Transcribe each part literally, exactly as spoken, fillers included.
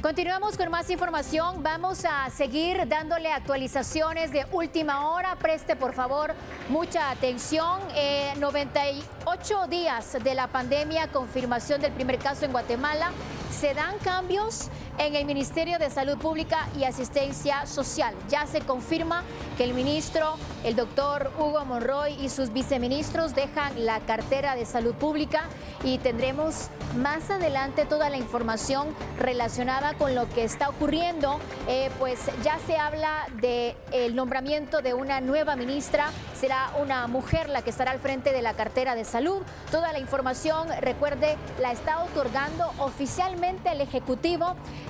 Continuamos con más información. Vamos a seguir dándole actualizaciones de última hora. Preste por favor mucha atención. Eh, noventa y ocho días de la pandemia, confirmación del primer caso en Guatemala. Se dan cambios en el Ministerio de Salud Pública y Asistencia Social. Ya se confirma que el ministro, el doctor Hugo Monroy, y sus viceministros dejan la cartera de Salud Pública, y tendremos más adelante toda la información relacionada con lo que está ocurriendo. Eh, pues ya se habla del nombramiento de una nueva ministra. Será una mujer la que estará al frente de la cartera de salud. Toda la información, recuerde, la está otorgando oficialmente el Ejecutivo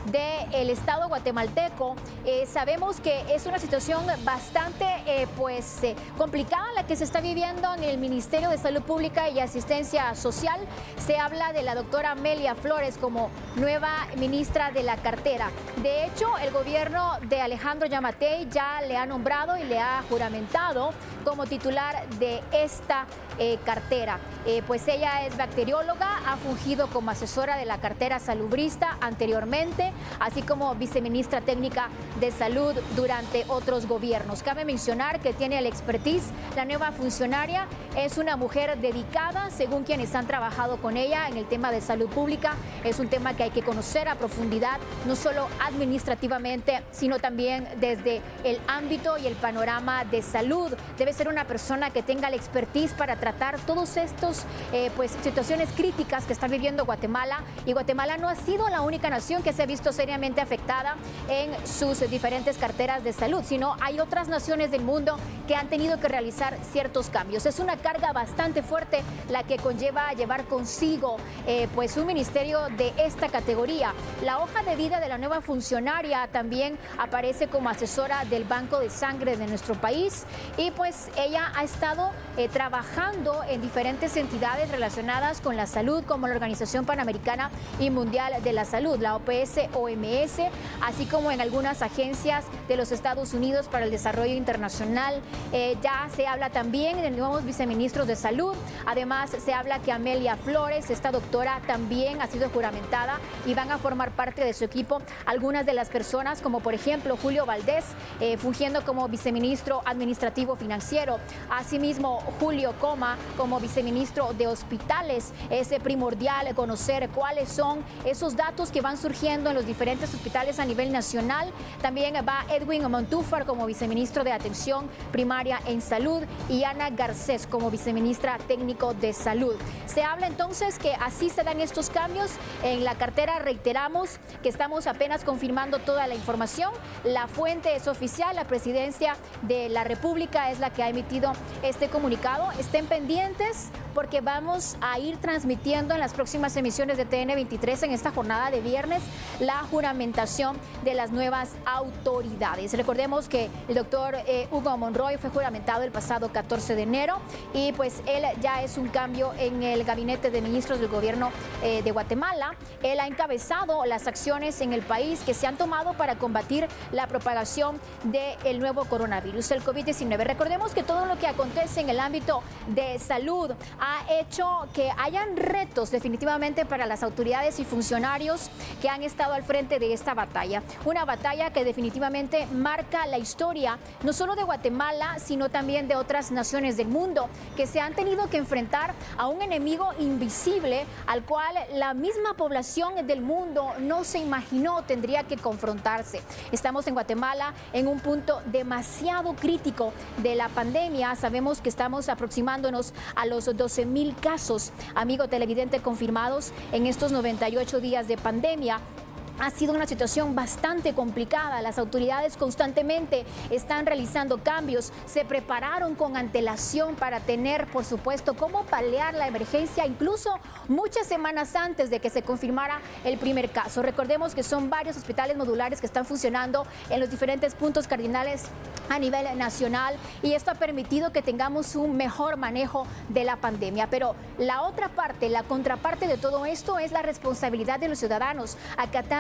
del Estado guatemalteco. Eh, sabemos que es una situación bastante eh, pues, eh, complicada la que se está viviendo en el Ministerio de Salud Pública y Asistencia Social. Se habla de la doctora Amelia Flores como nueva ministra de la cartera. De hecho, el gobierno de Alejandro Yamatei ya le ha nombrado y le ha juramentado como titular de esta eh, cartera. Eh, pues ella es bacterióloga, ha fungido como asesora de la cartera salubrista anteriormente, así como viceministra técnica de salud durante otros gobiernos. Cabe mencionar que tiene el expertise. La nueva funcionaria es una mujer dedicada, según quienes han trabajado con ella en el tema de salud pública. Es un tema que hay que conocer a profundidad, no solo administrativamente, sino también desde el ámbito y el panorama de salud. Debe ser una persona que tenga la expertise para tratar todos estos eh, pues, situaciones críticas que está viviendo Guatemala. Y Guatemala no ha sido la única nación que se ha visto seriamente afectada en sus diferentes carteras de salud, sino hay otras naciones del mundo que han tenido que realizar ciertos cambios. Es una carga bastante fuerte la que conlleva llevar consigo eh, pues un ministerio de esta categoría. La hoja de vida de la nueva funcionaria también aparece como asesora del Banco de Sangre de nuestro país, y pues ella ha estado eh, trabajando en diferentes entidades relacionadas con la salud, como la Organización Panamericana y Mundial de la Salud, la O P S O M S, así como en algunas agencias de los Estados Unidos para el Desarrollo Internacional. Eh, ya se habla también de nuevos viceministros de salud. Además, se habla que Amelia Flores, esta doctora, también ha sido juramentada y van a formar parte de su equipo algunas de las personas, como por ejemplo Julio Valdés, eh, fungiendo como viceministro administrativo financiero. Asimismo, Julio Coma como viceministro de hospitales. Es primordial conocer cuáles son esos datos que van surgiendo en los diferentes hospitales a nivel nacional. También va Edwin Montúfar como viceministro de Atención Primaria en Salud, y Ana Garcés como viceministra técnico de Salud. Se habla entonces que así se dan estos cambios en la cartera. Reiteramos que estamos apenas confirmando toda la información. La fuente es oficial, la Presidencia de la República es la que ha emitido este comunicado. Estén pendientes porque vamos a ir transmitiendo en las próximas emisiones de T N veintitrés en esta jornada de viernes la juramentación de las nuevas autoridades. Recordemos que el doctor eh, Hugo Monroy fue juramentado el pasado catorce de enero, y pues él ya es un cambio en el gabinete de ministros del gobierno eh, de Guatemala. Él ha encabezado las acciones en el país que se han tomado para combatir la propagación del nuevo coronavirus, el COVID diecinueve. Recordemos que todo lo que acontece en el ámbito de salud ha hecho que hayan retos definitivamente para las autoridades y funcionarios que han estado al frente de esta batalla. Una batalla que definitivamente marca la historia no solo de Guatemala, sino también de otras naciones del mundo que se han tenido que enfrentar a un enemigo invisible al cual la misma población del mundo no se imaginó tendría que confrontarse. Estamos en Guatemala en un punto demasiado crítico de la pandemia. Sabemos que estamos aproximándonos a los doce mil casos, amigo televidente, confirmados en estos noventa y ocho días de pandemia. Ha sido una situación bastante complicada. Las autoridades constantemente están realizando cambios. Se prepararon con antelación para tener, por supuesto, cómo paliar la emergencia, incluso muchas semanas antes de que se confirmara el primer caso. Recordemos que son varios hospitales modulares que están funcionando en los diferentes puntos cardinales a nivel nacional, y esto ha permitido que tengamos un mejor manejo de la pandemia. Pero la otra parte, la contraparte de todo esto es la responsabilidad de los ciudadanos, acatando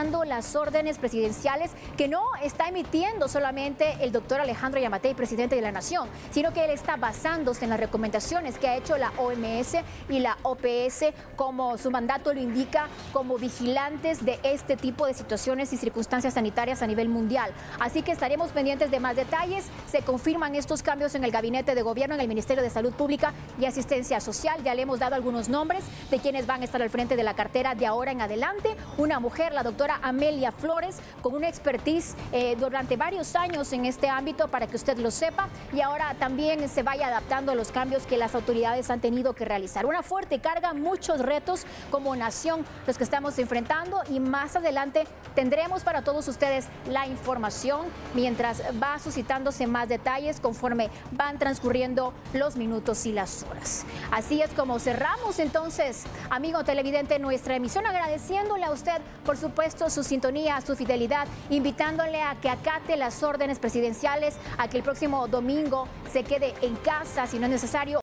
acatando las órdenes presidenciales que no está emitiendo solamente el doctor Alejandro Yamatei, presidente de la Nación, sino que él está basándose en las recomendaciones que ha hecho la O M S y la O P S, como su mandato lo indica, como vigilantes de este tipo de situaciones y circunstancias sanitarias a nivel mundial. Así que estaremos pendientes de más detalles. Se confirman estos cambios en el gabinete de gobierno, en el Ministerio de Salud Pública y Asistencia Social. Ya le hemos dado algunos nombres de quienes van a estar al frente de la cartera de ahora en adelante. Una mujer, la doctora Amelia Flores, con una expertise eh, durante varios años en este ámbito, para que usted lo sepa, y ahora también se vaya adaptando a los cambios que las autoridades han tenido que realizar. Una fuerte carga, muchos retos como nación los que estamos enfrentando, y más adelante tendremos para todos ustedes la información mientras va suscitándose más detalles conforme van transcurriendo los minutos y las horas. Así es como cerramos entonces, amigo televidente, nuestra emisión, agradeciéndole a usted, por supuesto, su sintonía, su fidelidad, invitándole a que acate las órdenes presidenciales, a que el próximo domingo se quede en casa si no es necesario.